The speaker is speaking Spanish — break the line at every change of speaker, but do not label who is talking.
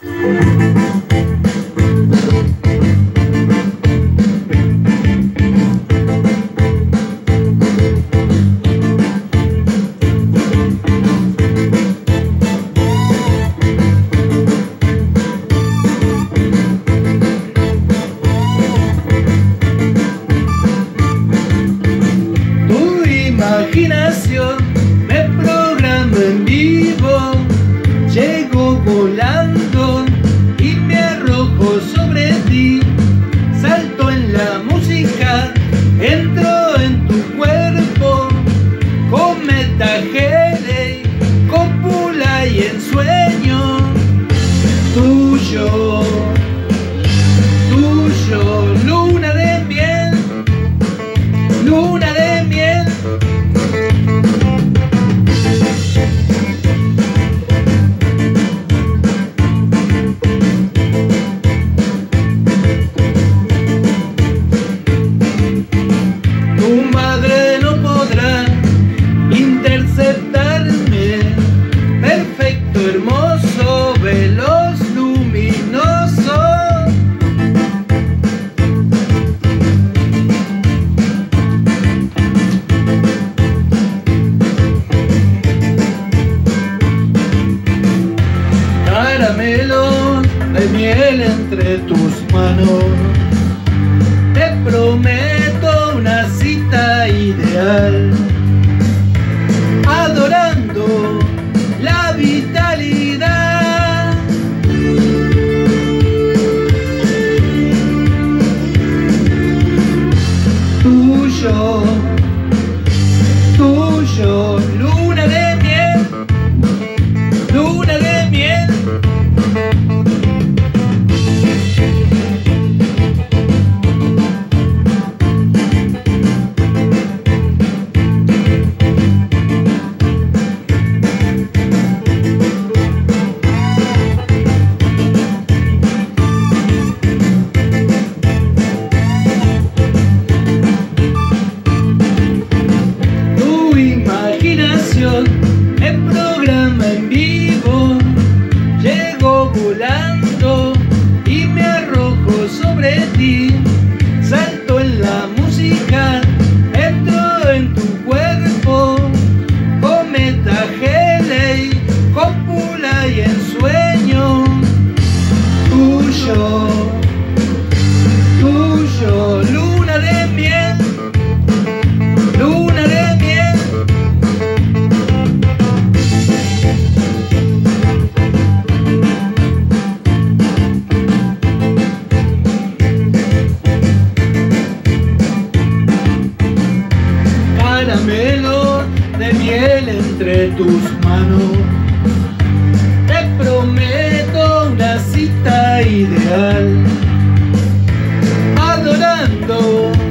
Imaginación me programa en vivo, llego volando y me arrojo sobre ti, salto en la música, entro en tu cuerpo, cometa, Halley, cópula y ensueño, tuyo, tuyo, luna de miel, luna de miel. Tu madre no podrá interceptarme, perfecto, hermoso, veloz, luminoso. Caramelo de miel entre tus manos, te prometo una cita ideal, adorando la vitalidad. Tuyo, tuyo, luna de miel, luna de miel. Imaginación me programa en vivo, llego volando y me arrojo sobre ti, salto en la música, entro en tu cuerpo, cometa, Halley, cópula y ensueño, tuyo, tuyo, luna de miel, luna de miel. Caramelo de miel entre tus manos, te prometo una cita ideal, adorando